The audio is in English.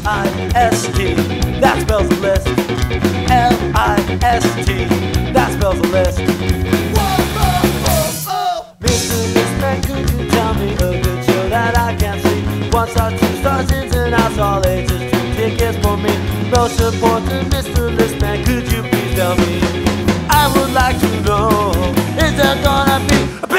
L-I-S-T, that spells a list. L-I-S-T, that spells a list. Mr. Listman, could you tell me a good show that I can see? 1 star, 2 stars, ins and outs, all ages, 2 tickets for me. Most important, Mr. Listman, could you please tell me? I would like to know, is there gonna be a